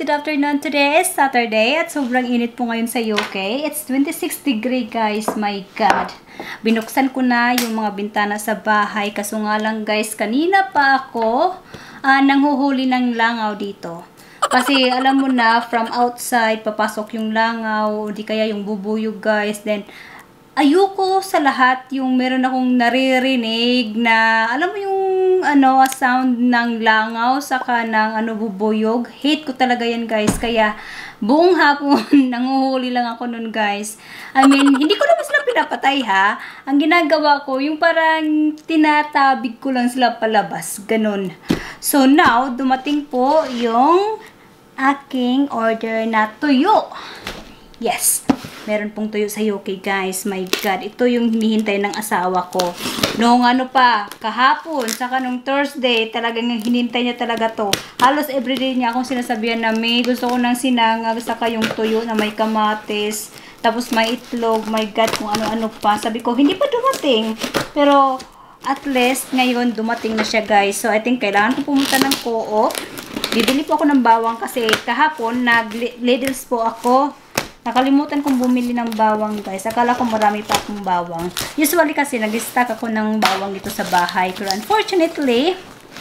good afternoon. Today is Saturday at sobrang init po ngayon sa UK. It's 26 degree guys, my God. Binuksan ko na yung mga bintana sa bahay. Kaso nga lang guys, kanina pa ako nanghuhuli ng langaw dito. Kasi alam mo na, from outside, papasok yung langaw, o di kaya yung bubuyog guys. Then, ayoko sa lahat yung meron akong naririnig na, alam mo yung sound ng langaw saka ng bubuyog. Hate ko talaga yan guys. Kaya buong hapon nanguhuli lang ako nun guys. I mean, hindi ko naman sila pinapatay ha. Ang ginagawa ko, yung parang tinatabig ko lang sila palabas. Ganun. So now, dumating po yung aking order na tuyo. Yes. Meron pong tuyo sa UK guys. My God. Ito yung hinihintay ng asawa ko. Noong kahapon, saka nung Thursday, talagang hinintay niya talaga to. Halos everyday niya akong sinasabihan na may gusto ko ng sinangag, saka yung tuyo na may kamatis, tapos may itlog, my God, kung ano-ano pa. Sabi ko, hindi pa dumating. Pero, at least, ngayon, dumating na siya guys. So, I think kailangan ko pumunta ng Co-op. Bibili po ako ng bawang kasi kahapon, nag-Lidls po ako. Nakalimutan kong bumili ng bawang guys. Akala ko marami pa akong bawang. Usually kasi nag-stock ako ng bawang dito sa bahay. Pero unfortunately,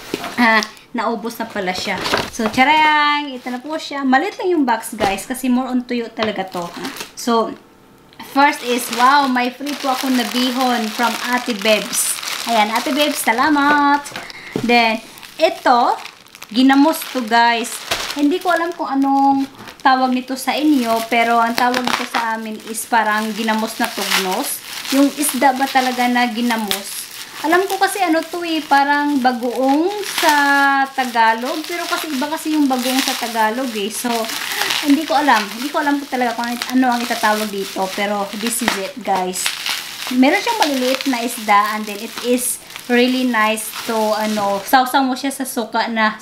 naubos na pala siya. So, charang! Ito na po siya. Malit lang yung box guys. Kasi more on tuyo talaga to. So, first is, wow, may free po akong nabihon from Ate Bebs. Ayan, Ate Bebs, salamat! Then, ito, ginamos to guys. Hindi ko alam kung anong tawag nito sa inyo, pero ang tawag nito sa amin is parang ginamos na tugnos. Yung isda ba talaga na ginamos? Alam ko kasi to parang bagoong sa Tagalog, pero kasi iba kasi yung bagoong sa Tagalog eh. So, hindi ko alam. Hindi ko alam po talaga kung ano ang itatawag dito, pero this is it guys. Meron siyang maliliit na isda and then it is really nice to sausaw mo siya sa suka.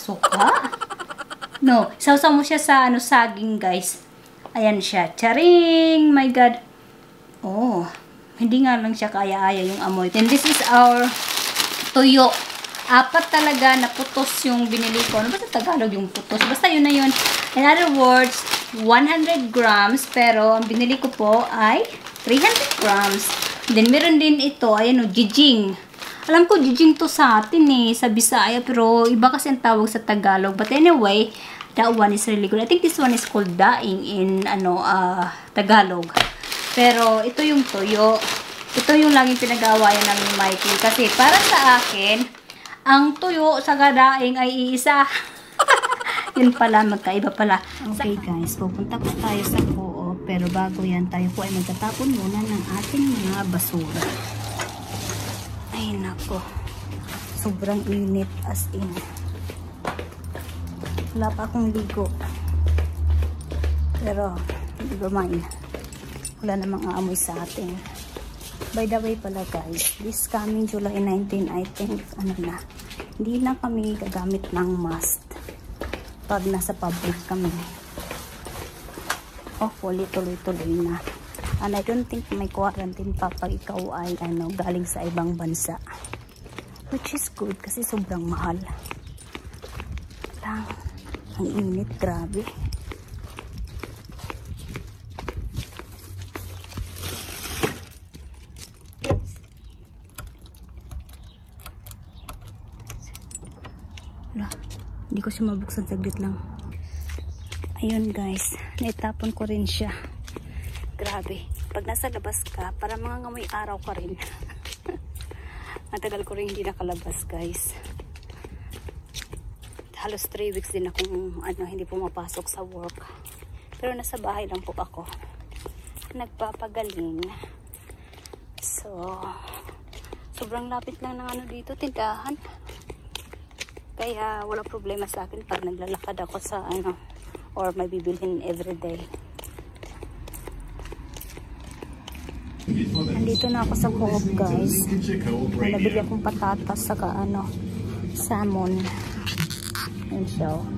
No, sausaw mo siya sa saging guys. Ayan siya. Charing! My God. Oh, hindi nga lang siya kaya-aya yung amoy. And this is our tuyo. 4 talaga na putos yung binili ko. Ano ba sa Tagalog yung putos? Basta yun na yun. In other words, 100 grams. Pero ang binili ko po ay 300 grams. Then meron din ito. Ayan o, jijing. Alam ko, jijing to sa atin eh, sa Bisaya, pero iba kasi ang tawag sa Tagalog. But anyway, that one is really good. I think this one is called daing in, Tagalog. Pero, ito yung tuyo. Ito yung laging pinag-aawayan namin ni Mikey. Kasi, para sa akin, ang tuyo sa daing ay iisa. Yun pala, magkaiba pala. Okay guys, pupunta po tayo sa Co-op. Pero bago yan, tayo po ay magtatapon muna ng ating mga basura. Ay nako, sobrang init as in. Wala pa akong ligo. Pero, hindi ba man, wala namang aamoy sa atin. By the way pala guys, this coming July 19, I think, hindi na kami gagamit ng mask pag nasa public kami. Hopefully, tuloy-tuloy na. And I don't think may quarantine pa pag ikaw ay galing sa ibang bansa. Which is good kasi sobrang mahal. Lang, ang init, grabe. Wala, hindi ko siya mabuksan, saglit lang. Ayun guys, naitapon ko rin siya. Grabe. Pag nasa labas ka, para mga ngamoy araw ka rin. Matagal ko rin hindi nakalabas, guys. Halos 3 weeks din akong hindi pumapasok sa work. Pero nasa bahay lang po ako. Nagpapagaling. So, sobrang lapit lang ng dito, tindahan. Kaya wala problema sa akin pag naglalakad ako sa or may bibilhin everyday. Nandito na ako sa Co-op guys. May nabili akong patatas saka salmon. And so,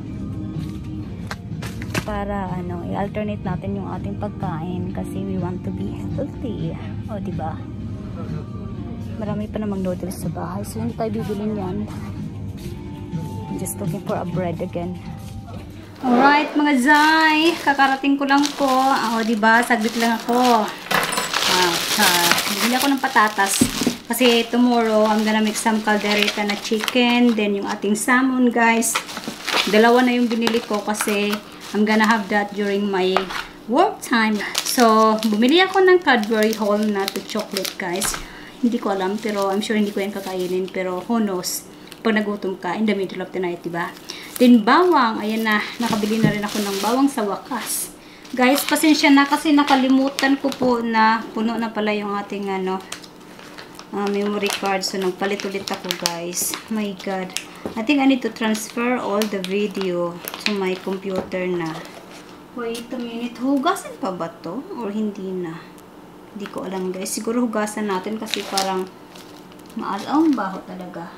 para i-alternate natin yung ating pagkain kasi we want to be healthy. O, diba? Marami pa namang noodles sa bahay. So, hindi tayo bibilin yan. I'm just looking for a bread again. Alright, mga Zay. Kakarating ko lang po. Diba? Saglit lang ako. Bumili ako ng patatas. Kasi tomorrow, I'm gonna make some caldereta na chicken. Then, yung ating salmon, guys. Dalawa na yung binili ko kasi I'm gonna have that during my work time. So, bumili ako ng Cadbury Walnut chocolate, guys. Hindi ko alam, pero I'm sure hindi ko yan kakainin. Pero, who knows? Pag nagutom ka, in the middle of the night, diba? Then, bawang. Ayan na. Nakabili na rin ako ng bawang sa wakas. Guys, pasensya na kasi nakalimutan ko po na puno na pala yung ating memory card. So, nagpalit ulit ako, guys. My God. I think I need to transfer all the video to my computer na. Wait a minute. Hugasan pa ba to? Or hindi na? Hindi ko alam, guys. Siguro hugasan natin kasi parang maalaw baho talaga.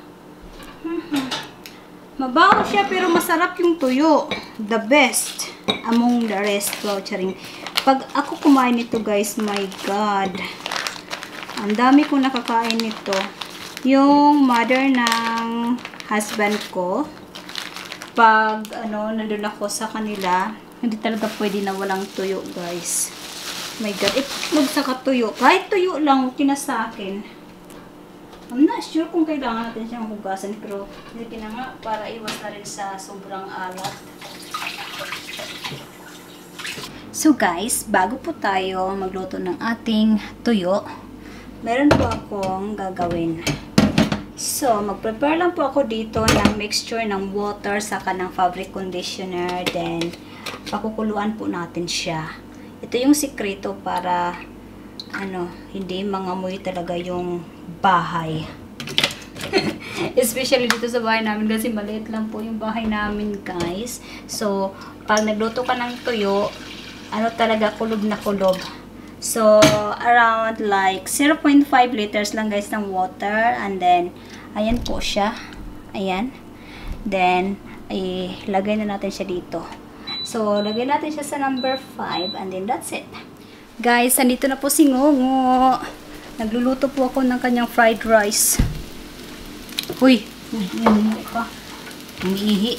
Mabaho siya pero masarap yung tuyo. The best among the rest. Wow, charing. Pag ako kumain nito, guys, my God. Ang dami kong nakakain nito. Yung mother ng husband ko, pag nandun ako sa kanila, hindi talaga pwede na walang tuyo, guys. My God. Itlog sa katuyo. Kahit tuyo lang, okay na sa akin. I'm not sure kung kailangan natin siyang hugasan, pero hindi na nga para iwas na rin sa sobrang alat. So guys, bago po tayo magluto ng ating tuyo, meron po akong gagawin. So, mag-prepare lang po ako dito ng mixture ng water saka ng fabric conditioner, then pakukuluan po natin siya. Ito yung sikreto para hindi mangamoy talaga yung bahay. Especially dito sa bahay namin kasi maliit lang po yung bahay namin, guys. So, pag nagluto ka ng tuyo, talaga kulob na kulob. So, around like 0.5 liters lang, guys, ng water. And then, ayan po siya. Ayan. Then, ilagay na natin siya dito. So, lagay natin siya sa number 5. And then, that's it. Guys, andito na po si Ngongo. Nagluluto po ako ng kanyang fried rice. Uy, umiihi pa. Umiihi.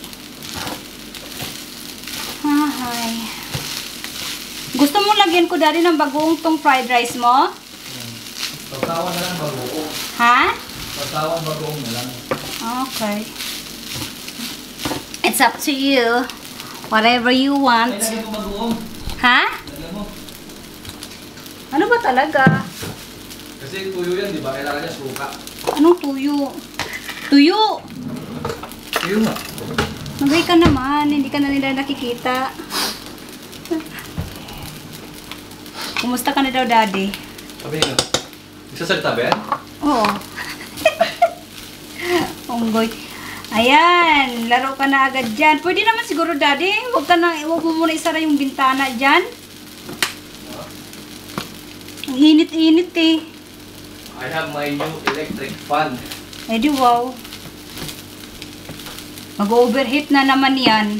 Hi. Gusto mo lagyan ko dali ng bagoong tong fried rice mo? Pagtawan na lang bagoong. Ha? Pagtawan bagoong na lang. Okay. It's up to you. Whatever you want. Ay, lagyan mo bagoong. Ha? Lagyan mo. Ano ba talaga? Kasi tuyo yan, di ba? Kailangan niya suka. Anong tuyo? Tuyo! Tuyo nga. Magay ka naman. Hindi ka na nila nakikita. Kumusta ka na daw, Daddy? Sabi nga. Nagsasalita ba yan? Oo. Onggoy. Ayan. Laro ka na agad dyan. Pwede naman siguro, Daddy. Huwag mo muna isara yung bintana dyan. Ang init-init eh. I have my new electric fan. Eh di wow. Mag-overheat na naman yan.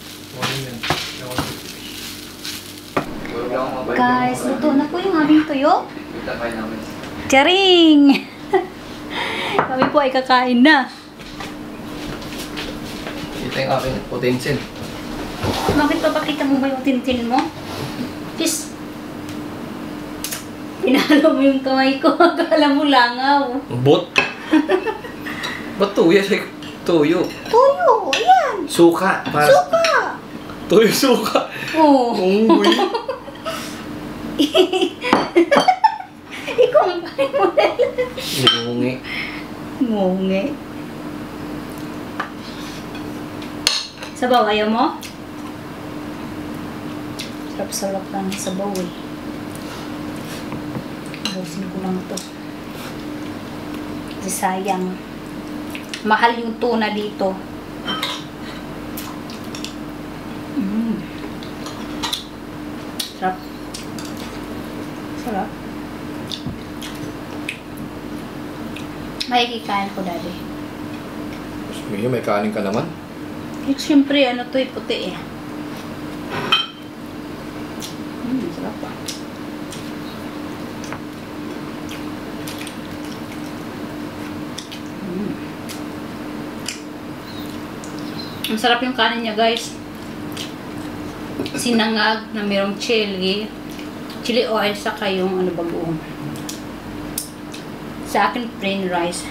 Guys, luto na po yung aming tuyo. Kita kayo namin. Charing! Kami po ay kakain na. Kita yung aking utensil. Bakit papakita mo ba yung tintin mo? Kiss. Pinalo mo yung kamay ko. Akala mo langaw. Bot? Ba't tuyo? Tuyo. Tuyo! Ayan! Suka. Suka! Tuyo suka. Oo. Unggoy. Ikumpay mo na lang. Ngungi. Ngungi. Sabaw, ayaw mo? Sarap-sarap lang sa sabaw eh. Busin ko lang ito. Kasi sayang. Mahal yung tuna dito. Sarap. Sarap. Makikikain ko, Daddy. May kanin ka naman. Eh, siyempre, ano to, puti eh. Sarap pa. Ang sarap yung kanin niya, guys. sinangag na mayroong chili oil, saka yung ano bagoong. Sa akin, plain rice.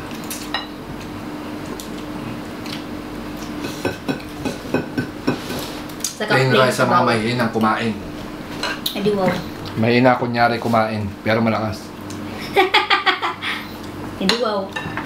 Saka Plain rice sa mga sabaw. mahinang kumain. Edi wow. Mahina kunyari kumain, pero malakas. Edi wow.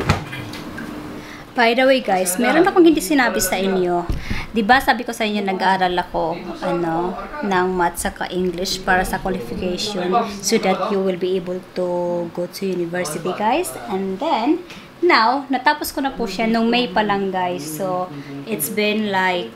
By the way guys, meron akong hindi sinabi sa inyo. 'Di ba sabi ko sa inyo nag-aaral ako ng math saka English para sa qualification so that you will be able to go to university guys. And then now, natapos ko na po siya nung May pa lang guys. So it's been like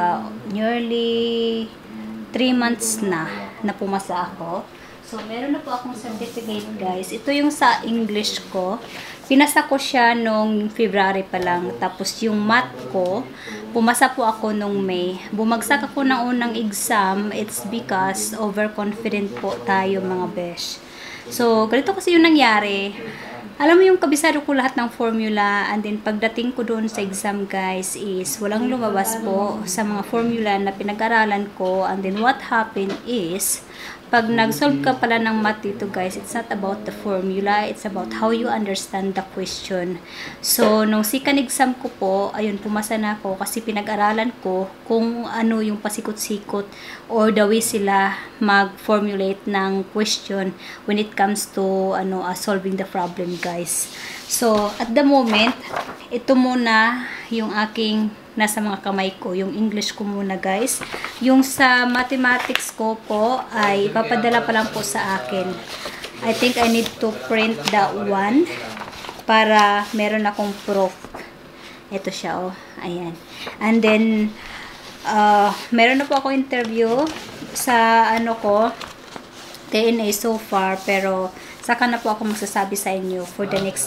nearly 3 months na pumasa ako. So, meron na po akong certificate, guys. Ito yung sa English ko. Pinasa ko siya nung February pa lang. Tapos, yung math ko, pumasa po ako nung May. Bumagsak ako ng unang exam. It's because overconfident po tayo, mga besh. So, ganito kasi yung nangyari. Alam mo yung kabisado ko lahat ng formula, and then pagdating ko doon sa exam guys is walang lumabas po sa mga formula na pinag-aralan ko. And then what happened is pag nag-solve ka pala ng math dito guys, it's not about the formula, it's about how you understand the question. So nung second exam ko po, ayun, pumasa na ako kasi pinag-aralan ko kung ano yung pasikot-sikot or the way sila mag-formulate ng question when it comes to solving the problem guys. So at the moment, ito muna yung aking nasa mga kamay ko, yung English ko muna guys. Yung sa mathematics ko po ay ipapadala pa lang po sa akin. I think I need to print that one para meron akong proof. Ito siya, oh. Ayan. And then meron na po ako interview sa TNA so far, pero saka na po ako magsasabi sa inyo for the next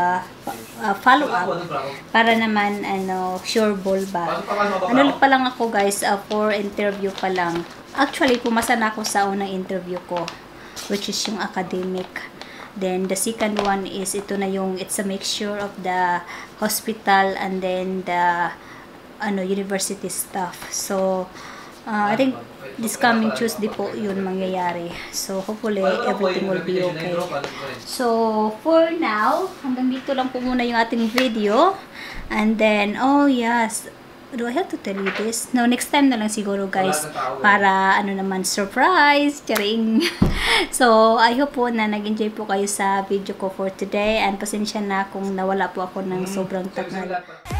follow-up para naman sure ball ba. Pa lang ako guys, for interview pa lang. Actually, pumasa na ako sa unang interview ko, which is yung academic. Then the second one is ito na yung it's a mixture of the hospital and then the university stuff. So I think this coming Tuesday po yun mangyayari. So, hopefully, everything will be okay. So, for now, hanggang dito lang po muna yung ating video. And then, oh yes, do I have to tell you this? No, next time na lang siguro guys, para naman, surprise, charing. So, I hope po na nag-enjoy po kayo sa video ko for today. And pasensya na kung nawala po ako ng sobrang tagal.